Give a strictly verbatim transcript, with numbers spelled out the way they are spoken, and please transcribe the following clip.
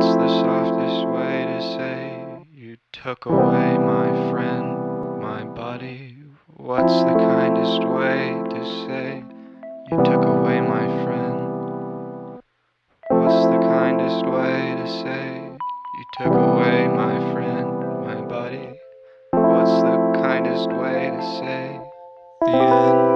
What's the softest way to say you took away my friend, my buddy? What's the kindest way to say you took away my friend? What's the kindest way to say you took away my friend, my buddy? What's the kindest way to say the end?